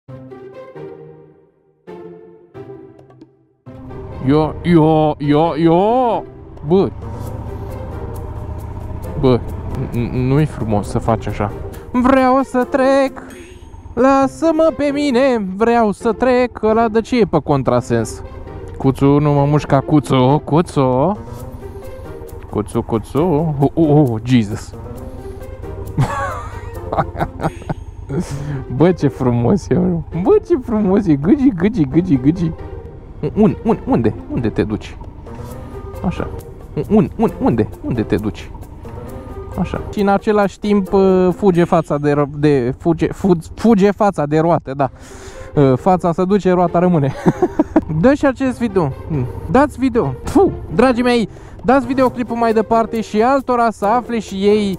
Eu. Bă, nu-i frumos să faci așa. Vreau să trec, lasă-mă pe mine, vreau să trec. Ăla de ce e pe contrasens? Cuțu, nu mă mușca, Cuțu. Jesus. Bă, ce frumos e, bă, ce frumos e, gâgi. Unde te duci? Așa. Unde te duci? Așa. Și în același timp fuge fața fuge fața de roate, da. Fața se duce, roata rămâne. Dă și acest video. Dați video. Dragii mei, dați videoclipul mai departe și altora să afle și ei.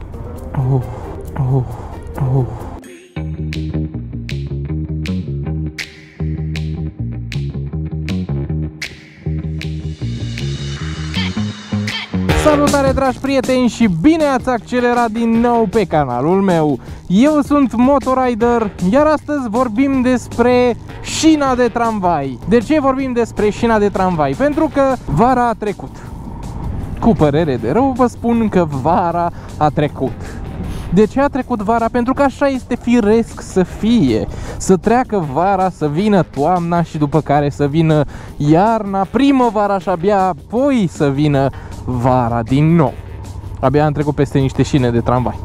Salutare, dragi prieteni, și bine ați accelerat din nou pe canalul meu. Eu sunt Motorider, iar astăzi vorbim despre șina de tramvai. De ce vorbim despre șina de tramvai? Pentru că vara a trecut. Cu părere de rău vă spun că vara a trecut. De ce a trecut vara? Pentru că așa este firesc să fie. Să treacă vara, să vină toamna și după care să vină iarna, primăvara și abia apoi să vină vara din nou. Abia am trecut peste niște șine de tramvai.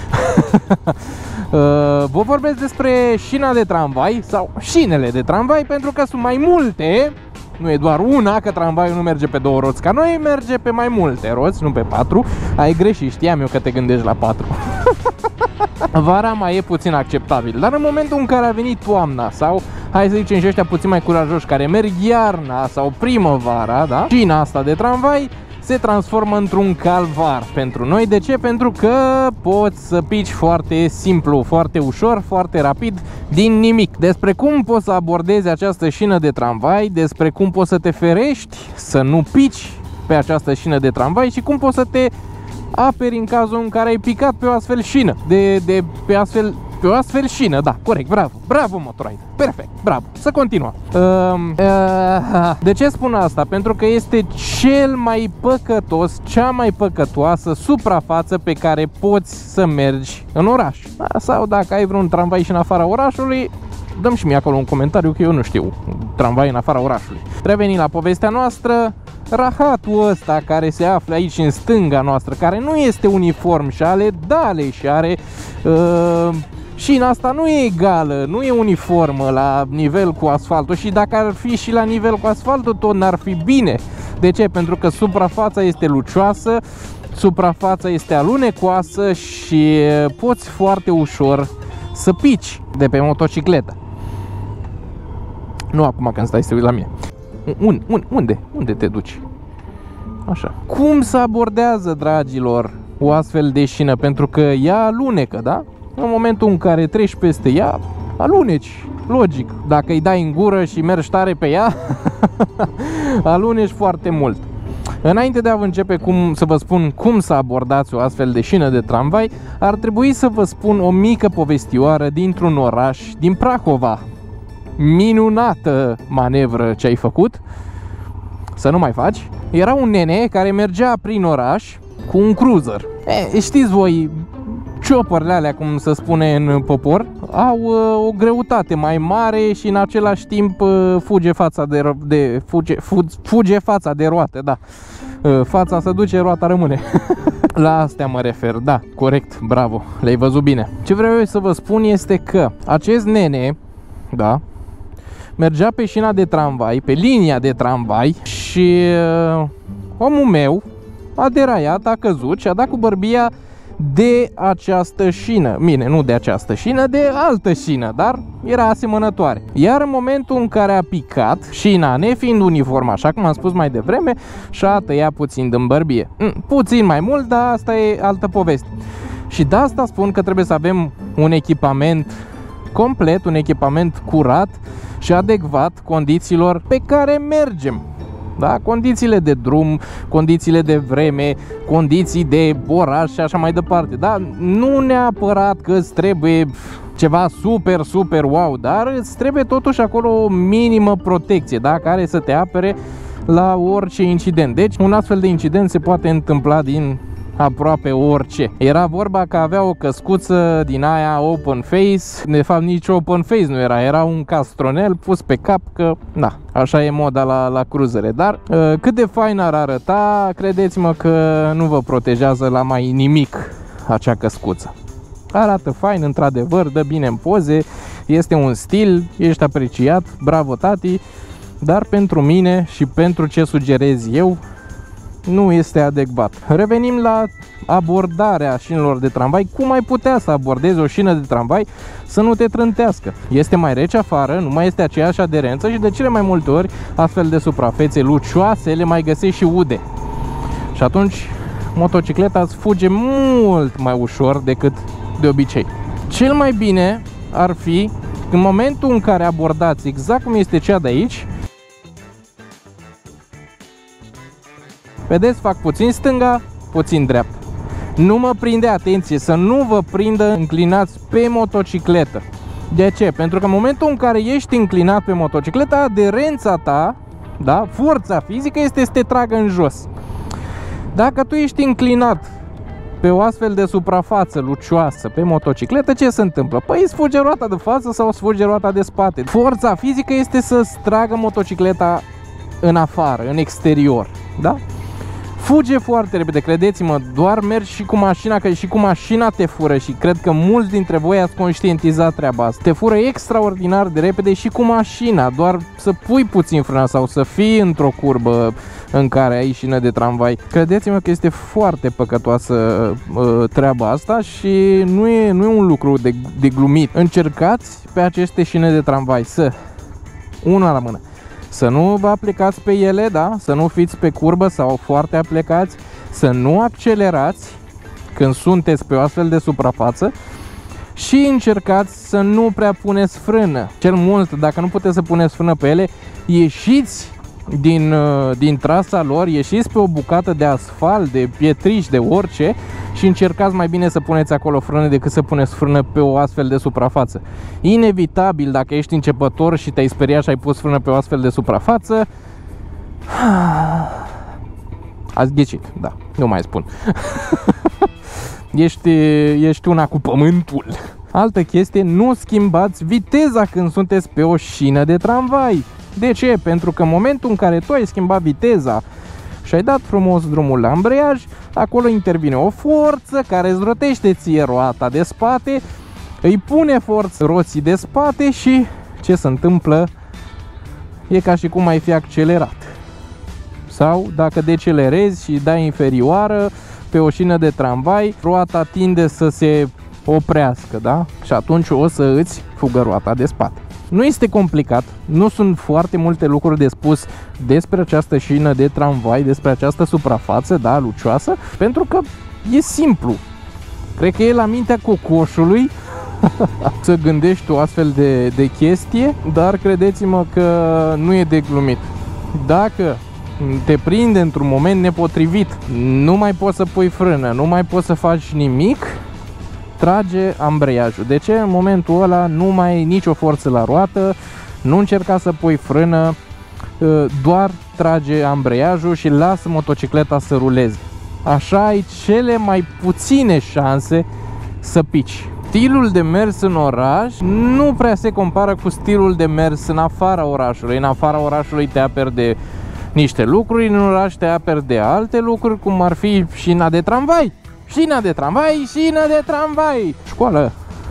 Vă vorbesc despre șina de tramvai sau șinele de tramvai pentru că sunt mai multe. Nu e doar una, că tramvaiul nu merge pe 2 roți ca noi, merge pe mai multe roți, nu pe 4. Ai greșit, știam eu că te gândești la 4. Vara mai e puțin acceptabil, dar în momentul în care a venit toamna sau, hai să zicem și ăștia puțin mai curajoși, care merg iarna sau primăvara, da? Șina asta de tramvai se transformă într-un calvar pentru noi. De ce? Pentru că poți să pici foarte simplu, foarte ușor, foarte rapid, din nimic. Despre cum poți să abordezi această șină de tramvai, despre cum poți să te ferești să nu pici pe această șină de tramvai și cum poți să te aperi în cazul în care ai picat pe o astfel șină. Pe o astfel șină, da, corect, bravo Motorider, perfect, bravo, să continuăm. De ce spun asta? Pentru că este cel mai păcătos, cea mai păcătoasă suprafață pe care poți să mergi în oraș. Sau dacă ai vreun tramvai și în afara orașului, dăm și mie acolo un comentariu că eu nu știu tramvai în afara orașului. Revenim la povestea noastră. Rahatul ăsta care se află aici în stânga noastră, care nu este uniform și are dale și are șina asta nu e egală, nu e uniformă la nivel cu asfaltul și dacă ar fi și la nivel cu asfaltul tot n-ar fi bine. De ce? Pentru că suprafața este lucioasă, suprafața este alunecoasă și poți foarte ușor să pici de pe motocicletă. Nu acum când stai să uiți la mine. Unde te duci? Așa. Cum se abordează, dragilor, o astfel de șină? Pentru că ea alunecă, da? În momentul în care treci peste ea, aluneci, logic. Dacă îi dai în gură și mergi tare pe ea, aluneci foarte mult. Înainte de a începe să vă spun cum să abordați o astfel de șină de tramvai, ar trebui să vă spun o mică povestioară dintr-un oraș din Prahova. Minunată manevră ce ai făcut, să nu mai faci. Era un nene care mergea prin oraș cu un cruiser. Știți voi, chopperele alea, cum se spune în popor, au o greutate mai mare și în același timp fuge fața de roate, da. Fața se duce, roata rămâne. La astea mă refer, da, corect, bravo, le-ai văzut bine. Ce vreau eu să vă spun este că acest nene, da, mergea pe șina de tramvai, pe linia de tramvai și omul meu a deraiat, a căzut și a dat cu bărbia de această șină. Bine, nu de această șină, de altă șină, dar era asemănătoare. Iar în momentul în care a picat, șina, nefiind uniformă, așa cum am spus mai devreme, și-a tăiat puțin din bărbie. Puțin mai mult, dar asta e altă poveste. Și de asta spun că trebuie să avem un echipament complet, un echipament curat și adecvat condițiilor pe care mergem. Da? Condițiile de drum, condițiile de vreme, condiții de oraș și așa mai departe. Da? Nu neapărat că îți trebuie ceva super wow, dar îți trebuie totuși acolo o minimă protecție, da? Care să te apere la orice incident. Deci un astfel de incident se poate întâmpla din aproape orice. Era vorba că avea o căscuță din aia open face. De fapt nici open face nu era un castronel pus pe cap, că na, așa e moda la cruzere. Dar cât de fain ar arăta, credeți-mă că nu vă protejează la mai nimic acea căscuță. Arată fain, într-adevăr, dă bine în poze, este un stil, ești apreciat, bravo tati, dar pentru mine și pentru ce sugerez eu, nu este adecvat. Revenim la abordarea șinelor de tramvai. Cum ai putea să abordezi o șină de tramvai să nu te trântească? Este mai rece afară, nu mai este aceeași aderență și de cele mai multe ori astfel de suprafețe lucioase le mai găsești și ude. Și atunci motocicleta îți fuge mult mai ușor decât de obicei. Cel mai bine ar fi în momentul în care abordați exact cum este cea de aici. Vedeți, fac puțin stânga, puțin dreapta. Nu mă prinde, atenție, să nu vă prindă înclinați pe motocicletă. De ce? Pentru că în momentul în care ești înclinat pe motocicletă, aderența ta, da, forța fizică este să te tragă în jos. Dacă tu ești înclinat pe o astfel de suprafață lucioasă pe motocicletă, ce se întâmplă? Păi îți fuge roata de față sau îți fuge roata de spate. Forța fizică este să-ți tragă motocicleta în afară, în exterior, da? Fuge foarte repede, credeți-mă, doar mergi și cu mașina, că și cu mașina te fură și cred că mulți dintre voi ați conștientizat treaba asta. Te fură extraordinar de repede și cu mașina, doar să pui puțin frâna sau să fii într-o curbă în care ai șină de tramvai. Credeți-mă că este foarte păcătoasă treaba asta și nu e un lucru de glumit. Încercați pe aceste șine de tramvai una la mână. Să nu vă aplicați pe ele, da? Să nu fiți pe curbă sau foarte aplicați, să nu accelerați când sunteți pe o astfel de suprafață și încercați să nu prea puneți frână. Cel mult, dacă nu puteți să puneți frână pe ele, ieșiți din trasa lor, ieșiți pe o bucată de asfalt, de pietriș, de orice și încercați mai bine să puneți acolo frână decât să puneți frână pe o astfel de suprafață. Inevitabil, dacă ești începător și te-ai speriat și ai pus frână pe o astfel de suprafață, ați ghicit, da, nu mai spun. Ești una cu pământul. Altă chestie, nu schimbați viteza când sunteți pe o șină de tramvai. De ce? Pentru că în momentul în care tu ai schimbat viteza și ai dat frumos drumul la ambreiaj, acolo intervine o forță care îți rotește ție roata de spate, îi pune forță roții de spate și ce se întâmplă? E ca și cum ai fi accelerat. Sau dacă decelerezi și dai inferioară pe o șină de tramvai, roata tinde să se oprească, da? Și atunci o să îți fugă roata de spate. Nu este complicat, nu sunt foarte multe lucruri de spus despre această șină de tramvai, despre această suprafață, da, lucioasă, pentru că e simplu. Cred că e la mintea cocoșului să gândești o astfel de chestie, dar credeți-mă că nu e de glumit. Dacă te prinde într-un moment nepotrivit, nu mai poți să pui frână, nu mai poți să faci nimic, trage ambreiajul. De ce? În momentul ăla nu mai ai nicio forță la roată, nu încerca să pui frână, doar trage ambreiajul și lasă motocicleta să ruleze. Așa ai cele mai puține șanse să pici. Stilul de mers în oraș nu prea se compară cu stilul de mers în afara orașului. În afara orașului te aperi de niște lucruri, în oraș te aperi de alte lucruri, cum ar fi șina de tramvai. Șina de tramvai, șina de tramvai. Școală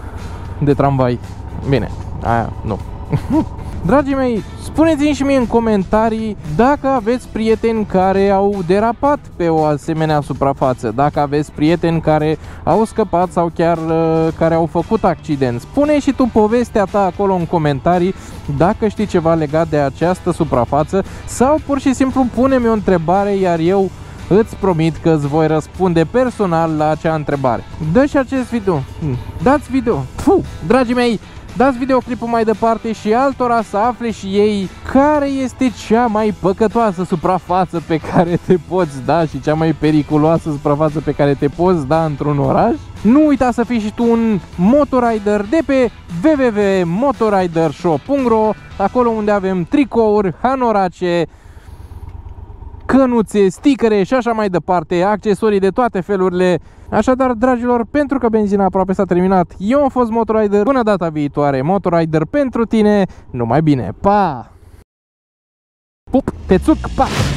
de tramvai. Bine, aia nu. Dragii mei, spuneți-mi și mie în comentarii dacă aveți prieteni care au derapat pe o asemenea suprafață, dacă aveți prieteni care au scăpat sau chiar care au făcut accident. Spune și tu povestea ta acolo în comentarii dacă știi ceva legat de această suprafață sau pur și simplu pune-mi o întrebare, iar eu îți promit că îți voi răspunde personal la acea întrebare. Dă și acest video. Dați video. Dragii mei, dați videoclipul mai departe și altora să afle și ei care este cea mai păcătoasă suprafață pe care te poți da și cea mai periculoasă suprafață pe care te poți da într-un oraș. Nu uita să fii și tu un motorider de pe www.motoridershop.ro, acolo unde avem tricouri, hanorace, cănuțe, sticăre și așa mai departe, accesorii de toate felurile. Așadar, dragilor, pentru că benzina aproape s-a terminat, eu am fost Motorider. Până data viitoare, Motorider pentru tine. Numai bine, pa! Pup, te țuc, pa!